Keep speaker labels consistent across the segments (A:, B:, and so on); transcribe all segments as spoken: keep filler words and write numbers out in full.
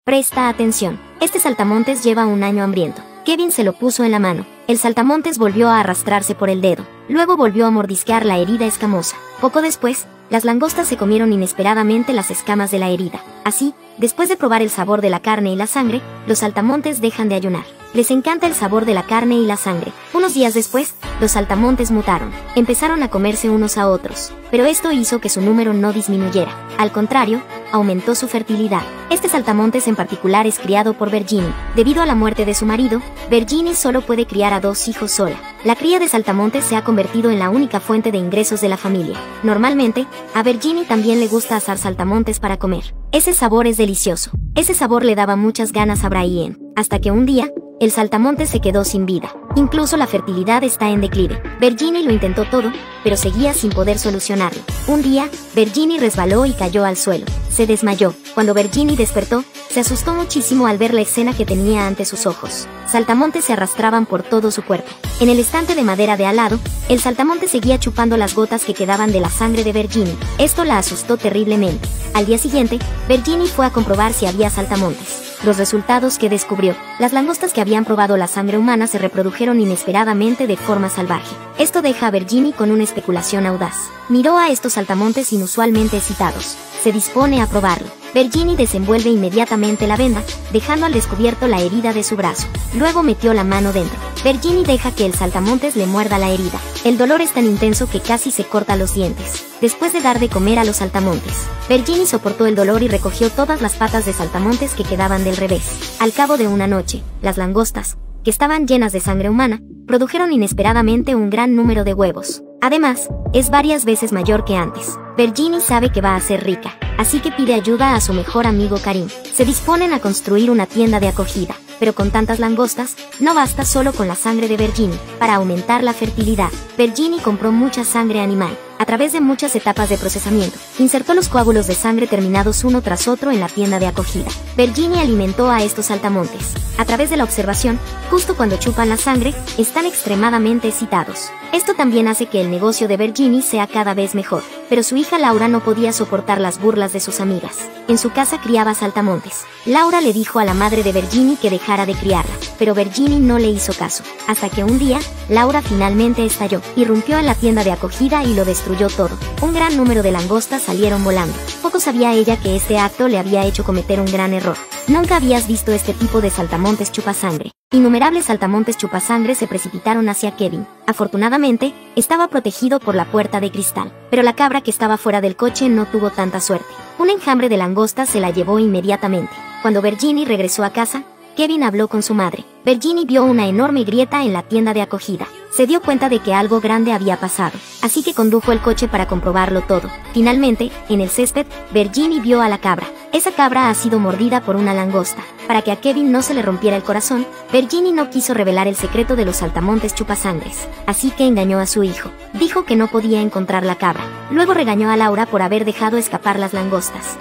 A: Presta atención. Este saltamontes lleva un año hambriento. Kevin se lo puso en la mano. El saltamontes volvió a arrastrarse por el dedo. Luego volvió a mordisquear la herida escamosa. Poco después, las langostas se comieron inesperadamente las escamas de la herida. Así, después de probar el sabor de la carne y la sangre, los saltamontes dejan de ayunar. Les encanta el sabor de la carne y la sangre. Unos días después, los saltamontes mutaron. Empezaron a comerse unos a otros. Pero esto hizo que su número no disminuyera. Al contrario, aumentó su fertilidad. Este saltamontes en particular es criado por Virginie. Debido a la muerte de su marido, Virginie solo puede criar a dos hijos sola. La cría de saltamontes se ha convertido en la única fuente de ingresos de la familia. Normalmente, a Virginie también le gusta asar saltamontes para comer. Ese sabor es delicioso. Ese sabor le daba muchas ganas a Brian, hasta que un día, el saltamontes se quedó sin vida. Incluso la fertilidad está en declive. Virginie lo intentó todo, pero seguía sin poder solucionarlo. Un día, Virginie resbaló y cayó al suelo. Se desmayó. Cuando Virginie despertó, se asustó muchísimo al ver la escena que tenía ante sus ojos. Saltamontes se arrastraban por todo su cuerpo. En el estante de madera de al lado, el saltamontes seguía chupando las gotas que quedaban de la sangre de Virginie. Esto la asustó terriblemente. Al día siguiente, Virginie fue a comprobar si había saltamontes. Los resultados que descubrió: las langostas que habían probado la sangre humana se reprodujeron inesperadamente de forma salvaje. Esto deja a Virginie con una especulación audaz. Miró a estos saltamontes inusualmente excitados. Se dispone a probarlo. Virginie desenvuelve inmediatamente la venda, dejando al descubierto la herida de su brazo. Luego metió la mano dentro. Virginie deja que el saltamontes le muerda la herida. El dolor es tan intenso que casi se corta los dientes. Después de dar de comer a los saltamontes, Virginie soportó el dolor y recogió todas las patas de saltamontes que quedaban del revés. Al cabo de una noche, las langostas, que estaban llenas de sangre humana, produjeron inesperadamente un gran número de huevos. Además, es varias veces mayor que antes. Virginie sabe que va a ser rica, así que pide ayuda a su mejor amigo Karim. Se disponen a construir una tienda de acogida, pero con tantas langostas, no basta solo con la sangre de Virginie. Para aumentar la fertilidad, Virginie compró mucha sangre animal. A través de muchas etapas de procesamiento, insertó los coágulos de sangre terminados uno tras otro en la tienda de acogida. Virginie alimentó a estos saltamontes. A través de la observación, justo cuando chupan la sangre, están extremadamente excitados. Esto también hace que el negocio de Virginie sea cada vez mejor, pero su hija Laura no podía soportar las burlas de sus amigas. En su casa criaba saltamontes. Laura le dijo a la madre de Virginie que dejara de criarla, pero Virginie no le hizo caso, hasta que un día, Laura finalmente estalló, irrumpió en la tienda de acogida y lo destruyó todo. Un gran número de langostas salieron volando. Poco sabía ella que este acto le había hecho cometer un gran error. Nunca habías visto este tipo de saltamontes chupasangre. Innumerables saltamontes chupasangre se precipitaron hacia Kevin. Afortunadamente, estaba protegido por la puerta de cristal, pero la cabra que estaba fuera del coche no tuvo tanta suerte. Un enjambre de langostas se la llevó inmediatamente. Cuando Virginie regresó a casa, Kevin habló con su madre. Virginie vio una enorme grieta en la tienda de acogida. Se dio cuenta de que algo grande había pasado, así que condujo el coche para comprobarlo todo. Finalmente, en el césped, Virginie vio a la cabra. Esa cabra ha sido mordida por una langosta. Para que a Kevin no se le rompiera el corazón, Virginie no quiso revelar el secreto de los saltamontes chupasangres, así que engañó a su hijo. Dijo que no podía encontrar la cabra. Luego regañó a Laura por haber dejado escapar las langostas.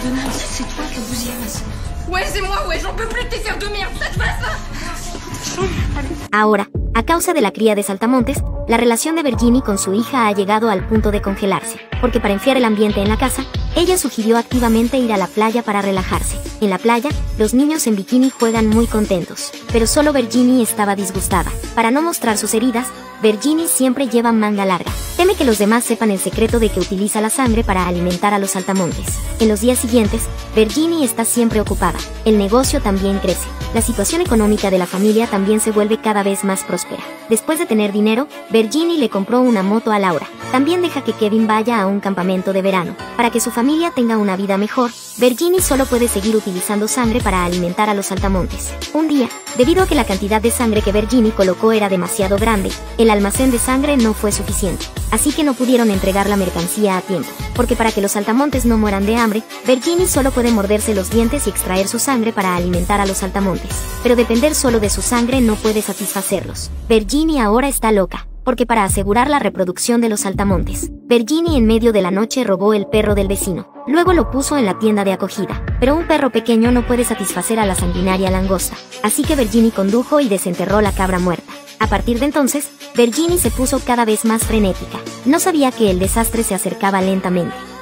A: Ahora, a causa de la cría de saltamontes, la relación de Virginie con su hija ha llegado al punto de congelarse, porque para enfriar el ambiente en la casa, ella sugirió activamente ir a la playa para relajarse. En la playa, los niños en bikini juegan muy contentos, pero solo Virginie estaba disgustada. Para no mostrar sus heridas, Virginie siempre lleva manga larga. Teme que los demás sepan el secreto de que utiliza la sangre para alimentar a los saltamontes. En los días siguientes, Virginie está siempre ocupada. El negocio también crece. La situación económica de la familia también se vuelve cada vez más próspera. Después de tener dinero, Virginie le compró una moto a Laura. También deja que Kevin vaya a un campamento de verano. Para que su familia tenga una vida mejor, Virginie solo puede seguir utilizando sangre para alimentar a los saltamontes. Un día, debido a que la cantidad de sangre que Virginie colocó era demasiado grande, el almacén de sangre no fue suficiente. Así que no pudieron entregar la mercancía a tiempo. Porque para que los saltamontes no mueran de hambre, Virginie solo puede morderse los dientes y extraer su sangre para alimentar a los saltamontes. Pero depender solo de su sangre no puede satisfacerlos. Virginie ahora está loca, porque para asegurar la reproducción de los saltamontes, Virginie en medio de la noche robó el perro del vecino. Luego lo puso en la tienda de acogida. Pero un perro pequeño no puede satisfacer a la sanguinaria langosta. Así que Virginie condujo y desenterró la cabra muerta. A partir de entonces, Virginie se puso cada vez más frenética. No sabía que el desastre se acercaba lentamente.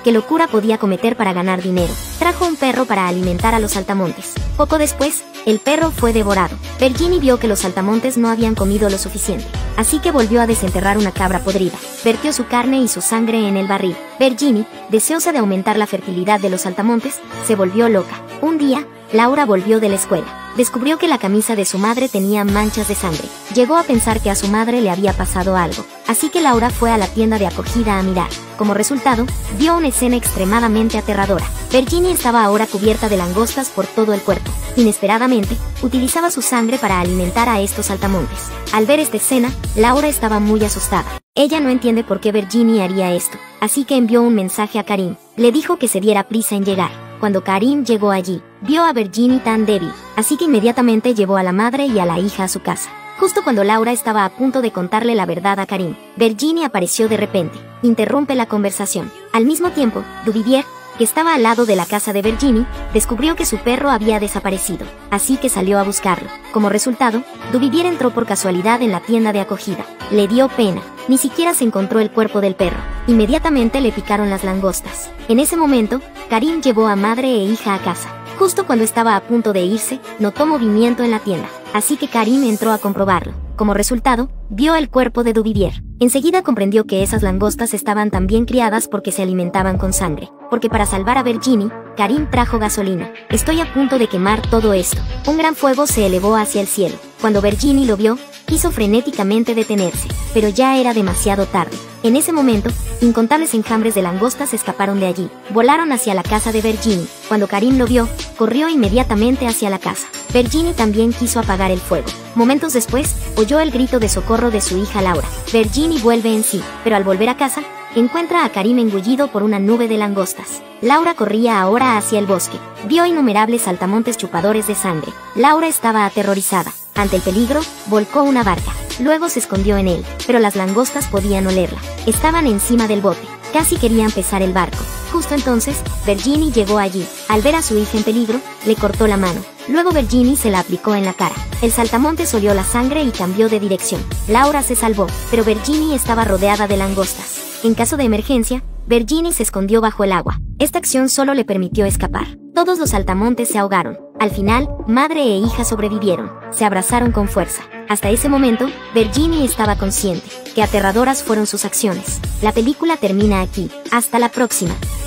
A: qué locura podía cometer para ganar dinero. Trajo un perro para alimentar a los saltamontes. Poco después, el perro fue devorado. Virginie vio que los saltamontes no habían comido lo suficiente, así que volvió a desenterrar una cabra podrida. Vertió su carne y su sangre en el barril. Virginie, deseosa de aumentar la fertilidad de los saltamontes, se volvió loca. Un día, Laura volvió de la escuela. Descubrió que la camisa de su madre tenía manchas de sangre. Llegó a pensar que a su madre le había pasado algo, así que Laura fue a la tienda de acogida a mirar. Como resultado, vio una escena extremadamente aterradora. Virginie estaba ahora cubierta de langostas por todo el cuerpo. Inesperadamente, utilizaba su sangre para alimentar a estos saltamontes. Al ver esta escena, Laura estaba muy asustada. Ella no entiende por qué Virginie haría esto, así que envió un mensaje a Karim. Le dijo que se diera prisa en llegar. Cuando Karim llegó allí, vio a Virginie tan débil, así que inmediatamente llevó a la madre y a la hija a su casa. Justo cuando Laura estaba a punto de contarle la verdad a Karim, Virginie apareció de repente. Interrumpe la conversación. Al mismo tiempo, Duvivier, que estaba al lado de la casa de Virginie, descubrió que su perro había desaparecido, así que salió a buscarlo. Como resultado, Duvivier entró por casualidad en la tienda de acogida. Le dio pena. Ni siquiera se encontró el cuerpo del perro. Inmediatamente le picaron las langostas. En ese momento, Karim llevó a madre e hija a casa. Justo cuando estaba a punto de irse, notó movimiento en la tienda, así que Karim entró a comprobarlo. Como resultado, vio el cuerpo de Duvivier. Enseguida comprendió que esas langostas estaban tan bien criadas porque se alimentaban con sangre. Porque para salvar a Virginie, Karim trajo gasolina. Estoy a punto de quemar todo esto. Un gran fuego se elevó hacia el cielo. Cuando Virginie lo vio, quiso frenéticamente detenerse, pero ya era demasiado tarde. En ese momento, incontables enjambres de langostas escaparon de allí. Volaron hacia la casa de Virginie. Cuando Karim lo vio, corrió inmediatamente hacia la casa. Virginie también quiso apagar el fuego. Momentos después, oyó el grito de socorro de su hija Laura. Virginie vuelve en sí, pero al volver a casa, encuentra a Karim engullido por una nube de langostas. Laura corría ahora hacia el bosque. Vio innumerables saltamontes chupadores de sangre. Laura estaba aterrorizada. Ante el peligro, volcó una barca. Luego se escondió en él, pero las langostas podían olerla. Estaban encima del bote. Casi querían pesar el barco. Justo entonces, Virginie llegó allí. Al ver a su hija en peligro, le cortó la mano. Luego Virginie se la aplicó en la cara. El saltamontes olió la sangre y cambió de dirección. Laura se salvó, pero Virginie estaba rodeada de langostas. En caso de emergencia, Virginie se escondió bajo el agua. Esta acción solo le permitió escapar. Todos los saltamontes se ahogaron. Al final, madre e hija sobrevivieron. Se abrazaron con fuerza. Hasta ese momento, Virginie estaba consciente. Qué aterradoras fueron sus acciones. La película termina aquí. Hasta la próxima.